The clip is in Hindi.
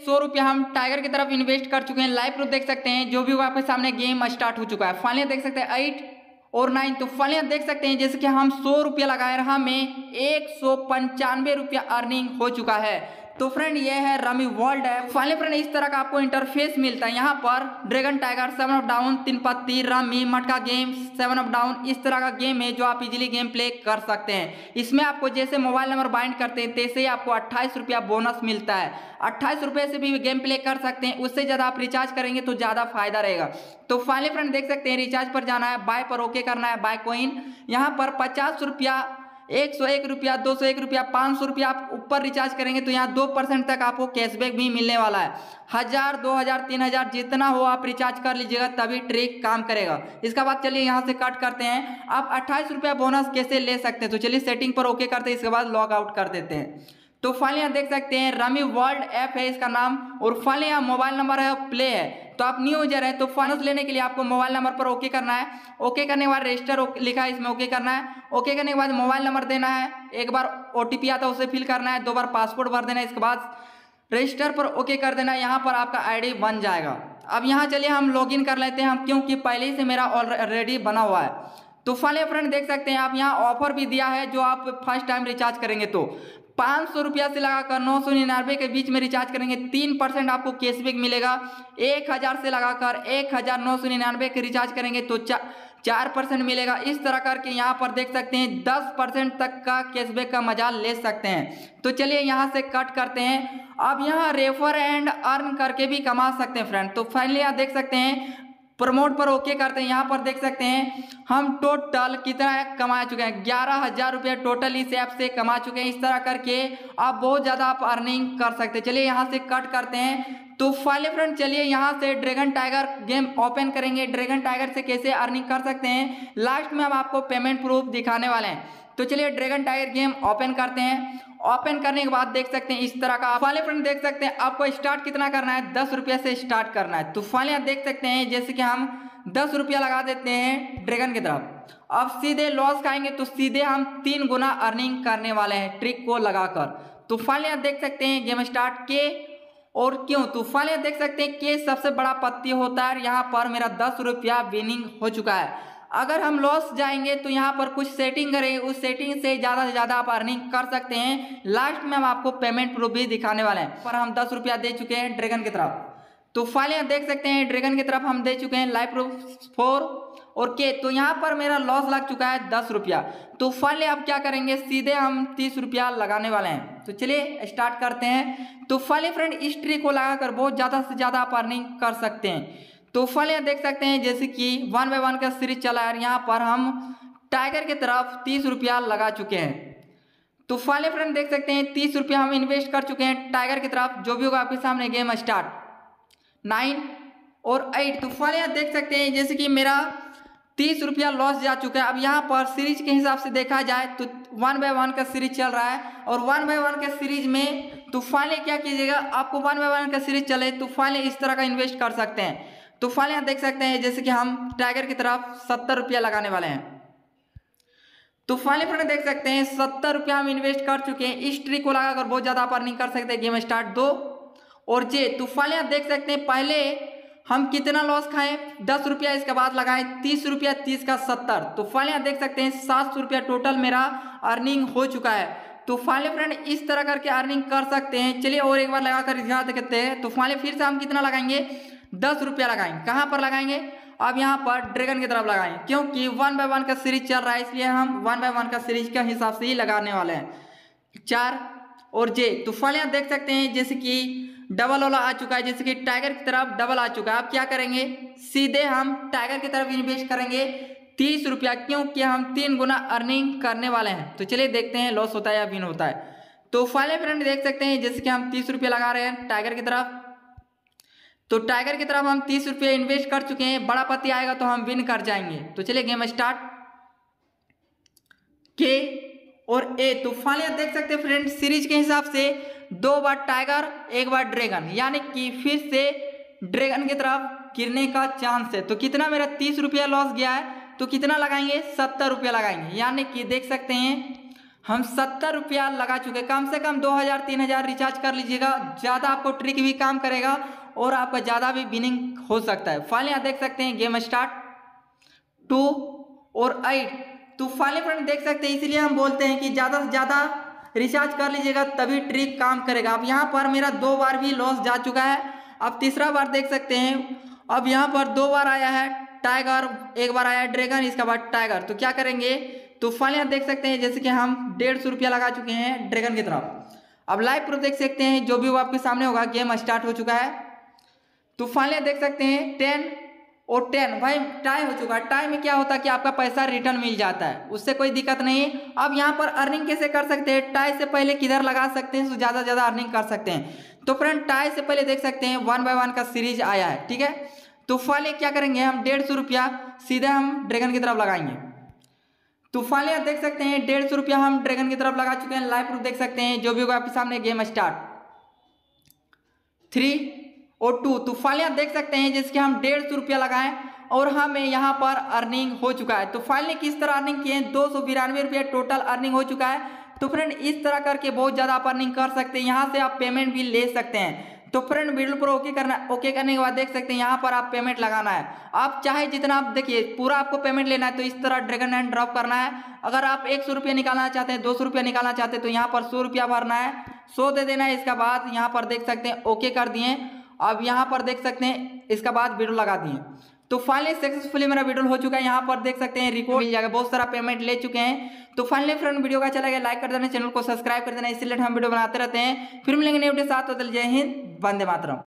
100 रुपया हम टाइगर की तरफ इन्वेस्ट कर चुके हैं। लाइव प्रूफ देख सकते हैं, जो भी हुआ आपके सामने गेम स्टार्ट हो चुका है। फाइनली देख सकते हैं 8 और 9। तो फाइनली देख सकते हैं जैसे कि हम 100 रुपया लगाए और हमें 195 रुपया अर्निंग हो चुका है। तो फ्रेंड ये है rummy world app. Finally friend इस तरह का आपको इंटरफेस मिलता है। यहाँ पर ड्रैगन टाइगर, 7 अप डाउन, 3 पत्ती, रमी, मटका गेम, 7 अप डाउन, इस तरह का गेम है जो आप इजीली गेम प्ले कर सकते हैं। इसमें आपको जैसे मोबाइल नंबर बाइंड करते हैं तैसे ही आपको 28 रुपया बोनस मिलता है। 28 रुपये से भी गेम प्ले कर सकते हैं। उससे ज़्यादा आप रिचार्ज करेंगे तो ज़्यादा फायदा रहेगा। तो फाइनली फ्रेंड देख सकते हैं रिचार्ज पर जाना है, बाय पर ओके करना है, बाय कॉइन। यहाँ पर 50 रुपया, 101 रुपया, 201 रुपया, 500 रुपया आप ऊपर रिचार्ज करेंगे तो यहाँ 2% तक आपको कैशबैक भी मिलने वाला है। 1000, 2000, 3000 जितना हो आप रिचार्ज कर लीजिएगा, तभी ट्रिक काम करेगा। इसके बाद चलिए यहाँ से कट करते हैं। आप 28 रुपया बोनस कैसे ले सकते हैं, तो चलिए सेटिंग पर ओके करते हैं, इसके बाद लॉग आउट कर देते हैं। तो फाइनली यहाँ देख सकते हैं रमी वर्ल्ड ऐप है इसका नाम, और फाइनली यहाँ मोबाइल नंबर है, प्ले है। तो आप न्यू यूजर है तो फाइनेंस लेने के लिए आपको मोबाइल नंबर पर ओके करना है। ओके करने के बाद रजिस्टर लिखा है, इसमें ओके करना है। ओके करने के बाद मोबाइल नंबर देना है, एक बार ओटीपी आता है उसे फिल करना है, 2 बार पासवर्ड भर देना है, इसके बाद रजिस्टर पर ओके कर देना है। यहाँ पर आपका आईडी बन जाएगा। अब यहाँ चलिए हम लॉगिन कर लेते हैं, हम क्योंकि पहले ही से मेरा ऑलरेडी बना हुआ है। तो फाइनली फ्रेंड देख सकते हैं आप यहाँ ऑफर भी दिया है, जो आप फर्स्ट टाइम रिचार्ज करेंगे तो 500 रुपया से लगाकर 999 के बीच में रिचार्ज करेंगे 3% आपको कैशबैक मिलेगा। 1000 से लगाकर 1999 के रिचार्ज करेंगे तो 4% मिलेगा। इस तरह करके यहाँ पर देख सकते हैं 10% तक का कैशबैक का मजा ले सकते हैं। तो चलिए यहाँ से कट करते हैं। अब यहाँ रेफर एंड अर्न करके भी कमा सकते हैं फ्रेंड। तो फाइनली यहाँ देख सकते हैं प्रमोट पर ओके करते हैं। यहाँ पर देख सकते हैं हम टोटल कितना कमा चुके हैं, 11,000 रुपया टोटल इस ऐप से कमा चुके हैं। इस तरह करके आप बहुत ज़्यादा आप अर्निंग कर सकते हैं। चलिए यहाँ से कट करते हैं। तो फाइनली फ्रेंड चलिए यहाँ से ड्रैगन टाइगर गेम ओपन करेंगे। ड्रैगन टाइगर से कैसे अर्निंग कर सकते हैं लास्ट में हम आपको पेमेंट प्रूफ दिखाने वाले हैं। तो चलिए ड्रैगन टाइगर गेम ओपन करते हैं। ओपन करने के बाद देख सकते हैं इस तरह का फाइनली फ्रेंड देख सकते हैं आपको स्टार्ट कितना करना है, 10 रुपया से स्टार्ट करना है। तो फाइनली आप देख सकते हैं जैसे कि हम 10 रुपया लगा देते हैं ड्रैगन की तरफ। अब सीधे लॉस खाएंगे तो सीधे हम 3 गुना अर्निंग करने वाले हैं ट्रिक को लगाकर। तो फाइनली आप देख सकते हैं गेम स्टार्ट के और क्यों, तो फाइनली आप देख सकते हैं कि सबसे बड़ा पत्ती होता है। यहाँ पर मेरा 10 रुपया विनिंग हो चुका है। अगर हम लॉस जाएंगे तो यहाँ पर कुछ सेटिंग करेंगे, उस सेटिंग से ज़्यादा से ज़्यादा आप अर्निंग कर सकते हैं। लास्ट में हम आपको पेमेंट प्रूफ भी दिखाने वाले हैं। पर हम 10 रुपया दे चुके हैं ड्रैगन की तरफ। तो फाइनली आप देख सकते हैं ड्रैगन की तरफ हम दे चुके हैं लाइव प्रूफ 4 और के। तो यहाँ पर मेरा लॉस लग चुका है 10 रुपया। तो फाइनली आप क्या करेंगे, सीधे हम 30 रुपया लगाने वाले हैं। तो चलिए स्टार्ट करते हैं। तो फाइनली फ्रेंड इस ट्रिक को लगाकर बहुत ज़्यादा से ज़्यादा आप अर्निंग कर सकते हैं। तो फाइनली देख सकते हैं जैसे कि 1 बाय 1 का सीरीज चला है। यहाँ पर हम टाइगर की तरफ 30 रुपया लगा चुके हैं। तो फाइनली फ्रेंड देख सकते हैं 30 रुपया हम इन्वेस्ट कर चुके हैं टाइगर की तरफ। जो भी होगा आपके सामने गेम स्टार्ट 9 और 8। तो फाइनली देख सकते हैं जैसे कि मेरा 30 रुपया लॉस जा चुका है। अब यहाँ पर सीरीज के हिसाब से देखा जाए तो 1 बाय 1 का सीरीज चल रहा है और 1 बाय 1 के सीरीज में तो फाइनली क्या कीजिएगा, आपको 1 बाय 1 का सीरीज चले तो फाइनली इस तरह का इन्वेस्ट कर सकते हैं। तो फाइनली आप देख सकते हैं जैसे कि हम टाइगर की तरफ 70 रुपया लगाने वाले हैं। तो फाइनली फ्रेंड देख सकते हैं 70 रुपया हम इन्वेस्ट कर चुके हैं। इस ट्रिक को लगाकर बहुत ज़्यादा आप अर्निंग कर सकते हैं। गेम स्टार्ट 2 और जे। तो फाइनली आप देख सकते हैं पहले हम कितना लॉस खाएं, 10 रुपया, इसके बाद लगाएं 30 रुपया, 30 का 70। तो फाइनली आप देख सकते हैं 700 रुपया टोटल मेरा अर्निंग हो चुका है। तो फाइनली फ्रेंड इस तरह करके अर्निंग कर सकते हैं। चलिए और एक बार लगाकर दिखा देते हैं। तो फाइनली फिर से हम कितना लगाएंगे, 10 रुपया लगाएंगे। कहाँ पर लगाएंगे, अब यहाँ पर ड्रैगन की तरफ लगाएंगे क्योंकि 1 बाय 1 का सीरीज चल रहा है, इसलिए हम 1 बाय 1 का सीरीज के हिसाब से ही लगाने वाले हैं 4 और जे। तो फाइनली आप देख सकते हैं जैसे कि डबल वाला आ चुका है, जैसे कि टाइगर की तरफ डबल आ चुका है। अब क्या करेंगे, सीधे हम टाइगर की तरफ इन्वेस्ट करेंगे 30 रुपया क्योंकि हम 3 गुना अर्निंग करने वाले हैं। तो चलिए देखते हैं लॉस होता है या विन होता है। तो फाइनली फ्रेंड देख सकते हैं जैसे कि हम 30 रुपया लगा रहे हैं टाइगर की तरफ। तो टाइगर की तरफ हम 30 रुपये इन्वेस्ट कर चुके हैं। बड़ा पत्ती आएगा तो हम विन कर जाएंगे। तो चलिए गेम स्टार्ट के और ए। तो फाइनली देख सकते हैं फ्रेंड सीरीज के हिसाब से 2 बार टाइगर 1 बार ड्रैगन, यानी कि फिर से ड्रैगन की तरफ गिरने का चांस है। तो कितना मेरा 30 रुपया लॉस गया है, तो कितना लगाएंगे, 70 रुपया लगाएंगे। यानी कि देख सकते हैं हम 70 रुपया लगा चुके। कम से कम 2000 3000 रिचार्ज कर लीजिएगा, ज़्यादा आपको ट्रिक भी काम करेगा और आपका ज़्यादा भी विनिंग हो सकता है। फाइनली यहाँ देख सकते हैं गेम स्टार्ट 2 और 8। तो फाइनली फ्रेंड देख सकते हैं, इसलिए हम बोलते हैं कि ज़्यादा से ज़्यादा रिचार्ज कर लीजिएगा तभी ट्रिक काम करेगा। अब यहाँ पर मेरा 2 बार भी लॉस जा चुका है। अब तीसरा बार देख सकते हैं, अब यहाँ पर 2 बार आया है टाइगर, 1 बार आया है ड्रैगन, इसके बाद टाइगर। तो क्या करेंगे, तो फाइनली आप देख सकते हैं जैसे कि हम 150 रुपया लगा चुके हैं ड्रैगन की तरफ। अब लाइव प्रूफ देख सकते हैं, जो भी वो आपके सामने होगा, गेम स्टार्ट हो चुका है। तो फाइनली देख सकते हैं 10 और 10 भाई टाई हो चुका है। टाई में क्या होता है कि आपका पैसा रिटर्न मिल जाता है, उससे कोई दिक्कत नहीं है। अब यहाँ पर अर्निंग कैसे कर सकते हैं, टाई से पहले किधर लगा सकते हैं तो ज़्यादा से ज़्यादा अर्निंग कर सकते हैं। तो फ्रेंड टाई से पहले देख सकते हैं 1 बाय 1 का सीरीज आया है, ठीक है। तो फाइनली क्या करेंगे, हम 150 रुपया सीधे हम ड्रैगन की तरफ लगाएंगे। तो फाइनली आप देख सकते हैं 150 रुपया हम ड्रैगन की तरफ लगा चुके हैं। लाइव प्रूफ देख सकते हैं, जो भी होगा आपके सामने, गेम स्टार्ट 3 और 2। तो फाइनली आप देख सकते हैं जैसे कि हम 150 रुपया लगाएं और हमें यहाँ पर अर्निंग हो चुका है। तो फाइनली किस तरह अर्निंग किए हैं, 292 रुपया टोटल अर्निंग हो चुका है। तो फ्रेंड इस तरह करके बहुत ज़्यादा आप अर्निंग कर सकते हैं, यहाँ से आप पेमेंट भी ले सकते हैं। तो फ्रेंड वीडियो पर ओके करने के बाद देख सकते हैं यहाँ पर आप पेमेंट लगाना है। आप चाहे जितना, आप देखिए पूरा आपको पेमेंट लेना है तो इस तरह ड्रैगन हैंड ड्रॉप करना है। अगर आप 100 रुपया निकालना चाहते हैं, 200 रुपया निकालना चाहते हैं, तो यहाँ पर 100 रुपया भरना है, 100 दे देना है। इसके बाद यहाँ पर देख सकते हैं ओके कर दिए। अब यहाँ पर देख सकते हैं इसका बाद वीडियो लगा दिए। तो फाइनली सक्सेसफुली मेरा वीडियो हो चुका है। यहाँ पर देख सकते हैं रिकॉर्ड मिल जाएगा, बहुत सारा पेमेंट ले चुके हैं। तो फाइनली फ्रेंड वीडियो का चला गया, लाइक कर देना, चैनल को सब्सक्राइब कर देना, इसलिए हम वीडियो बनाते रहते हैं। फिर मिलेंगे नए वीडियो साथ। जय हिंद, वंदे मातरम।